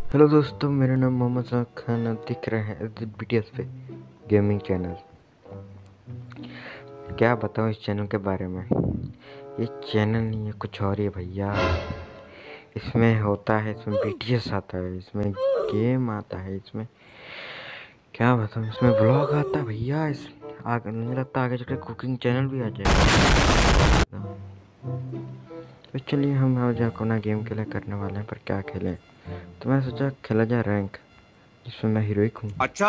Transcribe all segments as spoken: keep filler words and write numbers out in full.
Hello दोस्तों, मेरा नाम मोहम्मद साद खान। आप दिख रहे हैं बीटीएस पे गेमिंग चैनल। क्या बताऊँ इस चैनल के बारे में। ये चैनल नहीं है, कुछ और ही भैया। इसमें होता है, इसमें बीटीएस आता है, इसमें गेम आता है, इसमें क्या बताऊँ, इसमें व्लॉग आता है भैया। इस आगे मुझे लगता है आगे चलकर कुकिंग चैनल भी आ जाएगा। तो चलिए हम आज अपना गेम खेले करने वाले हैं, पर क्या खेलें। तो मैंने सोचा खेला जाए रैंक, जिसमें मैं हीरोइक हूँ। अच्छा,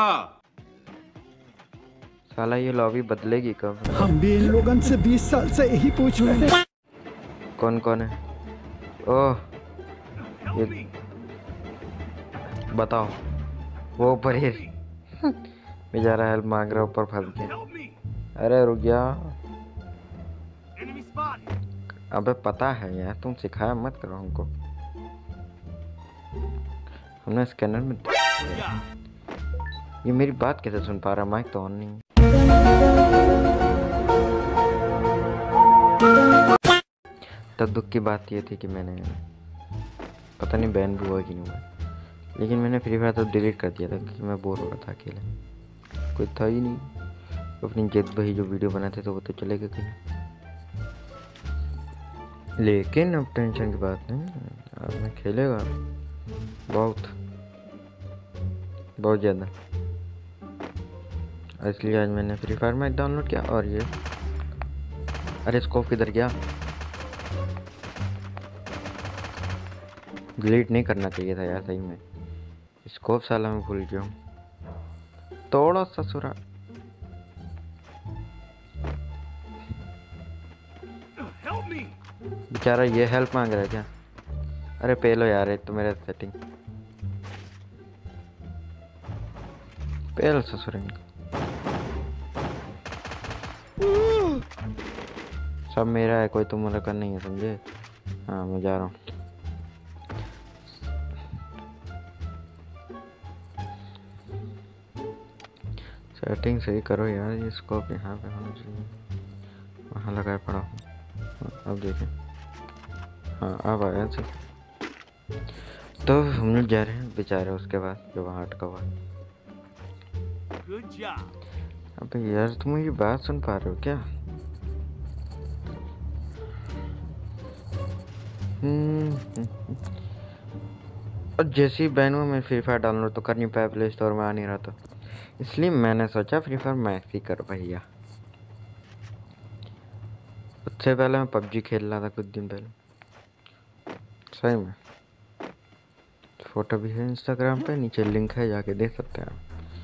साला ये लॉबी बदलेगी कब? हम भी इन लोगों से बीस साल से यही पूछ रहे हैं। कौन कौन है? ओह, ये बताओ। वो ऊपर ही बेचारा हेल्प मांग रहा, ऊपर फंस गया। अरे रुक जा। अबे पता है यार, तुम सिखाया मत करो हमको। हमने स्कैनर में ये मेरी बात कैसे सुन पा रहा? माइक तो ऑन नहीं है। तब दुख की बात ये थी कि मैंने पता नहीं बैन भी हुआ कि नहीं हुआ, लेकिन मैंने फ्री फायर तो डिलीट कर दिया था क्योंकि मैं बोर हो रहा था अकेले। कोई था ही नहीं। अपनी जेद भाई जो वीडियो बनाते थे वो तो चले गए कहीं। लेकिन अब टेंशन की बात नहीं, अब मैं खेलेगा बहुत बहुत ज़्यादा। इसलिए आज मैंने फ्री फायर मैच डाउनलोड किया। और ये अरे स्कोप किधर गया? डिलीट नहीं करना चाहिए था यार, सही में। स्कोप साला मैं भूल गया हूँ। थोड़ा सा सुरा बेचारा ये हेल्प मांग रहा है क्या? अरे पे लो यार, एक तो मेरा सेटिंग पे लो ससुर। सब मेरा है, कोई तुम का नहीं है, समझे? हाँ मैं जा रहा हूँ। सेटिंग सही करो यार, ये स्कोप यहाँ पे होना चाहिए। वहाँ लगाए पड़ा हूँ। अब देखें, हाँ अब आया सही। तो हम लोग जा रहे हैं बेचारे उसके बाद जो वहाँ अटका हुआ। अबे यार, तुम मेरी बात सुन पा रहे हो क्या? और जैसे ही बैन हुआ, मैं फ्री फायर डाउनलोड तो कर नहीं पाया, प्ले स्टोर में आ नहीं रहा था, इसलिए मैंने सोचा फ्री फायर मैक्स ही कर भैया। उससे पहले मैं पबजी खेल रहा था कुछ दिन पहले, सही में। फोटो भी है इंस्टाग्राम पे, नीचे लिंक है, जाके देख सकते हैं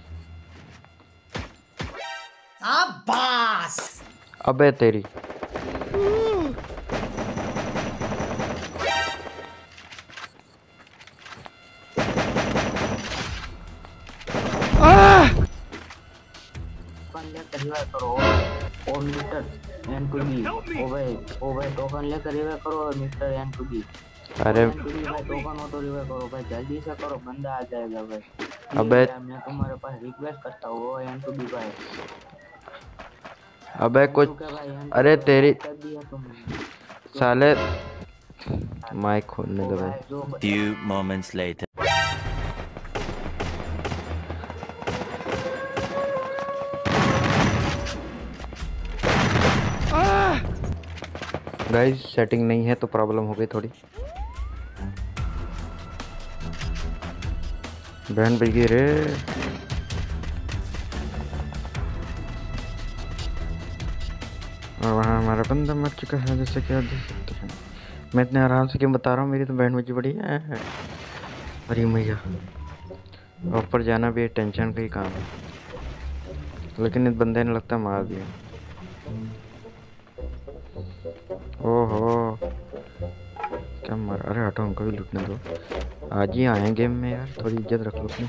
आप। अबे तेरी रिवाइव करो और मिस्टर एन टू बी ओ भाई ओ भाई टोकन लेकर रिवाइव करो और मिस्टर एन टू बी। अरे भाई टोकन हो तो रिवाइव करो भाई, जल्दी से करो, बंदा आ जाएगा भाई। अबे मैं तुम्हारे पास रिक्वेस्ट करता हूँ एन टू बी भाई। अबे कुछ अरे तेरी साले माइक खोलने दो भाई। few moments later. Guys setting नहीं है तो प्रॉब्लम हो गई थोड़ी। बहन बिगी रे। और वहाँ हमारा बंदा मर चुका है, जैसे कि आप देख सकते हैं। मैं इतने आराम से क्यों बता रहा हूँ, मेरी तो बहन बची बड़ी है। अरे मैया, ऊपर जाना भी टेंशन का ही काम है, लेकिन इस बंदे ने लगता मार दिया। ओहो क्या मर, अरे हटो, हमको भी लूटने दो। आज ही आए गेम में यार, थोड़ी इज्जत रख लो अपनी।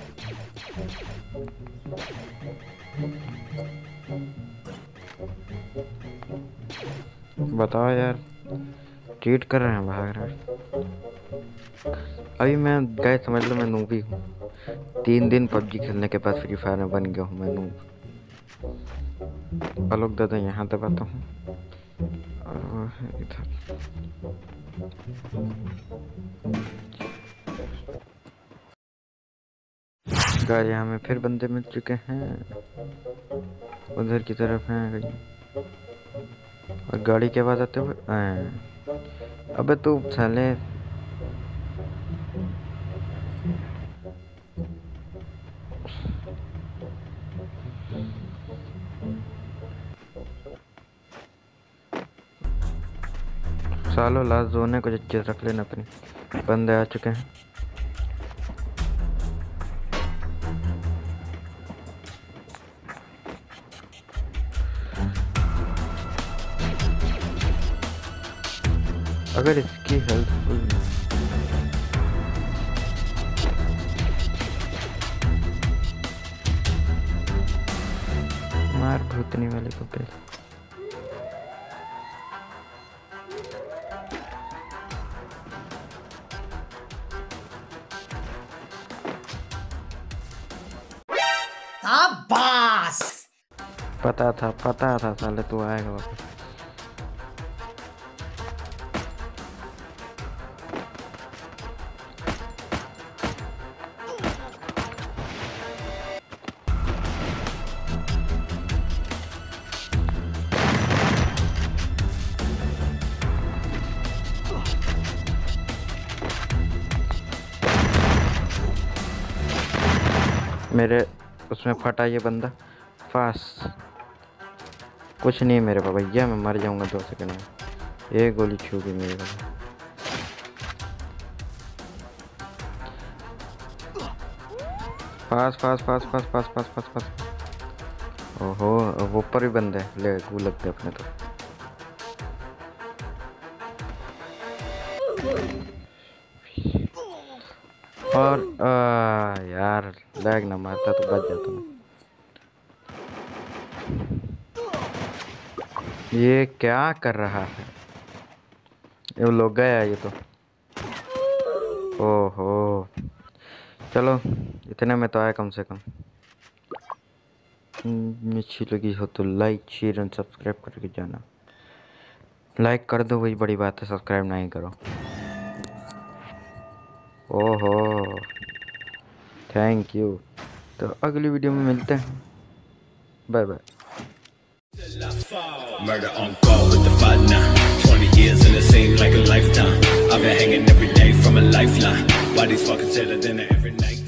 बताओ यार, चीट कर रहे हैं, भाग रहे हैं। अभी मैं गए, समझ लो मैं नूबी हूँ। तीन दिन पबजी खेलने के बाद फ्री फायर में बन गया हूँ मैं नूब। लोग दादा यहाँ दबाता हूँ इधर। गाइस यहाँ में फिर बंदे मिल चुके हैं, उधर की तरफ हैं कहीं, और गाड़ी के आवाज आते हुए हैं। अबे तू साले सालो लास्ट जोन है, कुछ अच्छे से रख लेना अपनी। बंदे आ चुके हैं। अगर इसकी हेल्थ फुल मार भूतनी वाले को पे पता था पता था साले तू आएगा वापस। मेरे उसमें फटा ये बंदा फास्ट, कुछ नहीं मेरे पास भैया, मैं मर जाऊंगा दो सेकंड में। एक गोली छू गई मेरे को। पास पास पास पास पास पास पास पास ओहो वो ऊपर भी बंदे हैं, ले गू लगते अपने तो। और आ, यार लैग ना मारता तो बच जाता मैं। ये क्या कर रहा है? ये लोग गया ये तो। ओहो चलो इतने में तो आया कम से कम। अच्छी लगी हो तो लाइक शेयर एंड सब्सक्राइब करके जाना। लाइक कर दो वही बड़ी बात है, सब्सक्राइब नहीं करो। ओहो थैंक यू। तो अगली वीडियो में मिलते हैं, bye bye. Murder on call with the fight now. Twenty years and it seemed like a lifetime. I've been hanging every day from a lifeline. Why these fuckers tell it dinner every night?